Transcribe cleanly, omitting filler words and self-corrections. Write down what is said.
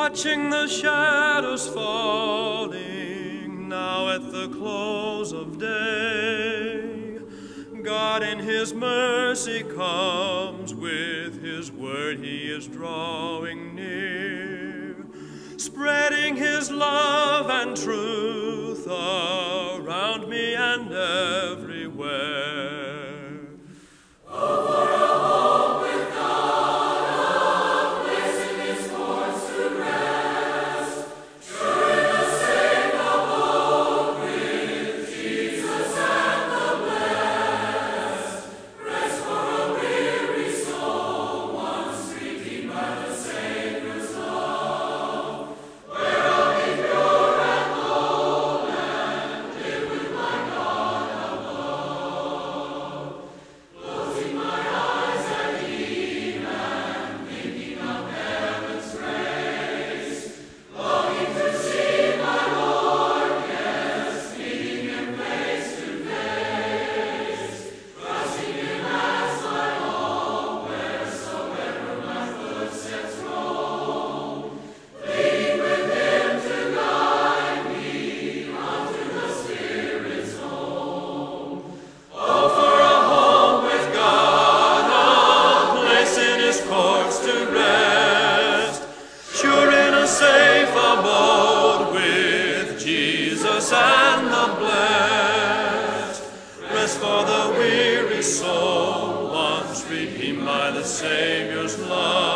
watching the shadows falling, now at the close of day. God in his mercy comes, with his word he is drawing near, spreading his love and truth around me and everywhere. And the blessed, rest for the weary soul, once redeemed by the Savior's love.